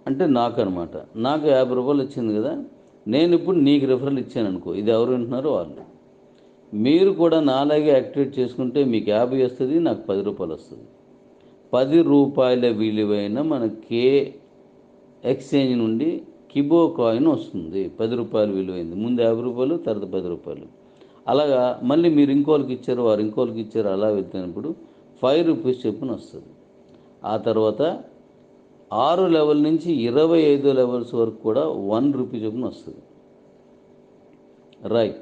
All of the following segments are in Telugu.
అంటే నాకు అనమాట. నాకు రూ. 50 వచ్చింది కదా, నేను ఇప్పుడు నీకు రిఫరల్ ఇచ్చాను అనుకో, ఇది ఎవరు వింటున్నారో వాళ్ళు. మీరు కూడా నాలాగే యాక్టివేట్ చేసుకుంటే మీకు 50 వస్తుంది, నాకు రూ. 10 వస్తుంది. రూ. 10 విలువైన మన కే ఎక్స్చేంజ్ నుండి కిబో కాయిన్ వస్తుంది. రూ. 10 విలువైంది. ముందు రూ. 50, తర్వాత రూ. 10. అలాగా మళ్ళీ మీరు ఇంకోళ్ళకి ఇచ్చారు, వారు ఇంకోళ్ళకి ఇచ్చారు, అలా వెళ్తున్నప్పుడు రూ. 5 చొప్పున వస్తుంది. ఆ తర్వాత 6 లెవెల్ నుంచి 25 లెవెల్స్ వరకు కూడా రూ. 1 చొప్పున వస్తుంది. రైట్.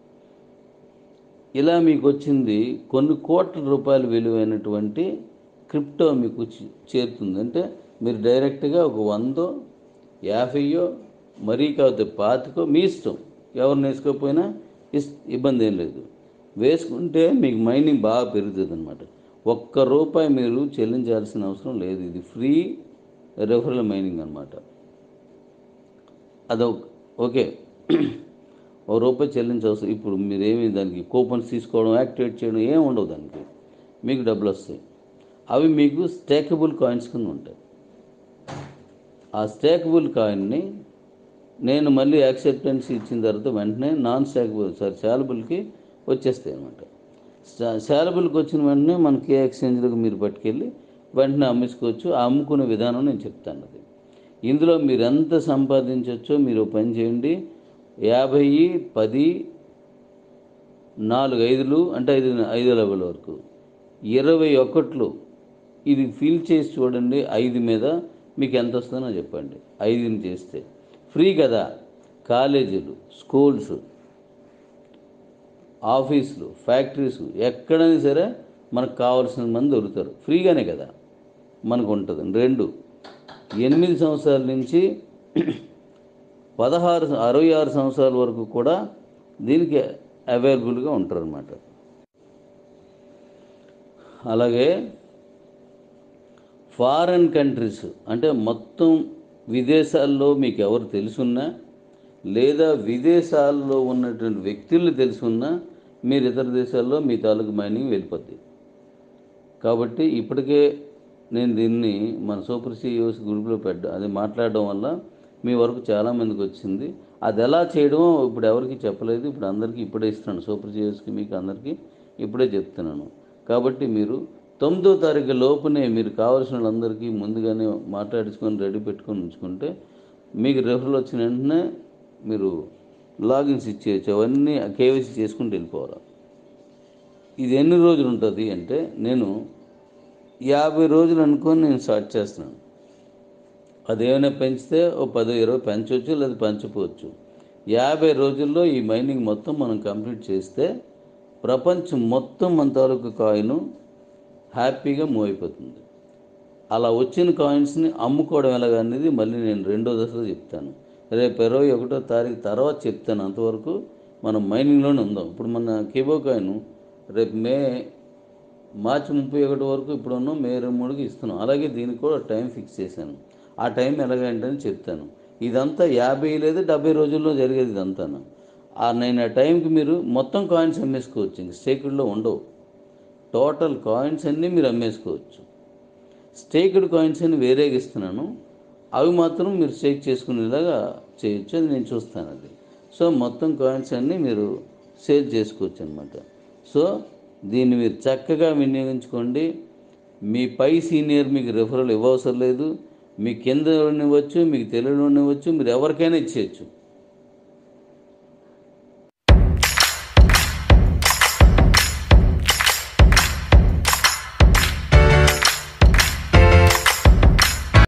ఇలా మీకు వచ్చింది కొన్ని కోట్ల రూపాయల విలువైనటువంటి క్రిప్టో మీకు చేరుతుంది. అంటే మీరు డైరెక్ట్గా ఒక 100, 50 మరీ కాకపోతే 25 మీ ఇష్టం, ఎవరిని వేసుకోకపోయినా ఇబ్బంది ఏం లేదు. వేసుకుంటే మీకు మైనింగ్ బాగా పెరుగుతుంది అనమాట. రూపాయి మీరు చెల్లించాల్సిన అవసరం లేదు. ఇది ఫ్రీ రెఫరల్ మైనింగ్ అనమాట. అదొక ఓకే. రూపాయి చెల్లించవలసి, ఇప్పుడు మీరేమి దానికి కూపన్స్ తీసుకోవడం, యాక్టివేట్ చేయడం ఏం ఉండవు. దానికి మీకు డబ్బులు వస్తాయి. అవి మీకు స్టేకబుల్ కాయిన్స్ కింద ఉంటాయి. ఆ స్టేకబుల్ కాయిన్ని నేను మళ్ళీ యాక్సెప్టెన్స్ ఇచ్చిన తర్వాత వెంటనే నాన్ స్టేకబుల్ శాలబుల్కి వచ్చేస్తాయి అనమాట. శాలబుల్కి వచ్చిన వెంటనే మన కే ఎక్స్చేంజ్లకు మీరు పట్టుకెళ్ళి వెంటనే అమ్మేసుకోవచ్చు. ఆ అమ్ముకునే విధానం నేను చెప్తాను. అది ఇందులో మీరు ఎంత సంపాదించవచ్చో మీరు పని చేయండి. 50, 10, 4 5లు అంటే 5 లెవెల్ వరకు 21 ఇది ఫిల్ చేసి చూడండి. 5 మీద మీకు ఎంత వస్తుందో చెప్పండి. 5ని చేస్తే ఫ్రీ కదా. కాలేజీలు, స్కూల్స్, ఆఫీసులు, ఫ్యాక్టరీస్ ఎక్కడైనా సరే మనకు కావాల్సిన మంది దొరుకుతారు. ఫ్రీగానే కదా మనకు ఉంటుంది. 2, 8 సంవత్సరాల నుంచి 66 సంవత్సరాల వరకు కూడా దీనికి అవైలబుల్గా ఉంటారన్నమాట. అలాగే ఫారెన్ కంట్రీస్ అంటే మొత్తం విదేశాల్లో మీకు ఎవరు తెలుసున్నా, లేదా విదేశాల్లో ఉన్నటువంటి వ్యక్తులు తెలుసున్నా, మీరు ఇతర దేశాల్లో మీ తాలూకు మైనింగ్ వెళ్ళిపోద్ది. కాబట్టి ఇప్పటికే నేను దీన్ని మన సూపర్ సిఇఓస్ గ్రూప్లో అది మాట్లాడడం వల్ల మీ వరకు చాలామందికి వచ్చింది. అది ఎలా చేయడమో ఇప్పుడు ఎవరికి చెప్పలేదు. ఇప్పుడు అందరికీ ఇప్పుడే ఇస్తున్నాను. సూపర్ సిఇఓస్కి మీకు అందరికీ ఇప్పుడే చెప్తున్నాను. కాబట్టి మీరు 9వ తారీఖు లోపునే మీరు కావాల్సిన వాళ్ళందరికీ ముందుగానే మాట్లాడించుకొని రెడీ పెట్టుకొని ఉంచుకుంటే మీకు రెఫరల్ వచ్చిన వెంటనే మీరు లాగిన్స్ ఇచ్చేయచ్చు. అవన్నీ కేవైసీ చేసుకుంటూ వెళ్ళిపోవాలి. ఇది ఎన్ని రోజులు ఉంటుంది అంటే, నేను 50 రోజులు అనుకొని నేను స్టార్ట్ చేస్తున్నాను. అదేమైనా పెంచితే 10, 20 పెంచవచ్చు, లేదా పెంచకపోవచ్చు. 50 రోజుల్లో ఈ మైనింగ్ మొత్తం మనం కంప్లీట్ చేస్తే ప్రపంచం మొత్తం మన తాలూకు కాయిన్ హ్యాపీగా మూవ్ అయిపోతుంది. అలా వచ్చిన కాయిన్స్ని అమ్ముకోవడం ఎలాగనేది మళ్ళీ నేను 2వ దశలో చెప్తాను. రేపు 21వ తారీఖు తర్వాత చెప్తాను. అంతవరకు మనం మైనింగ్లోనే ఉందాం. ఇప్పుడు మన కిబో కాయిన్ రేపు మార్చి 31 వరకు ఇప్పుడు ఉన్నాం. మే 23కి ఇస్తున్నాం. అలాగే దీనికి కూడా టైం ఫిక్స్ చేశాను. ఆ టైం ఎలాగంటని చెప్తాను. ఇదంతా 50 లేదా 70 రోజుల్లో జరిగేది ఇదంతా. నేను ఆ టైంకి మీరు మొత్తం కాయిన్స్ అమ్మేసుకోవచ్చు. ఇంక స్టేకుడ్లో ఉండవు. టోటల్ కాయిన్స్ అన్నీ మీరు అమ్మేసుకోవచ్చు. స్టేక్డ్ కాయిన్స్ అని వేరేగా ఇస్తున్నాను. అవి మాత్రం మీరు స్టేక్ చేసుకునేలాగా చేయొచ్చు. అది నేను చూస్తాను. అది సో మొత్తం కాయిన్స్ అన్నీ మీరు సేల్ చేసుకోవచ్చు అనమాట. సో దీన్ని మీరు చక్కగా వినియోగించుకోండి. మీ పై సీనియర్ మీకు రిఫరల్ ఇవ్వవసరం లేదు. మీ కింద ఇవ్వచ్చు, మీకు తెలియని ఇవ్వచ్చు, మీరు ఎవరికైనా ఇచ్చేయచ్చు.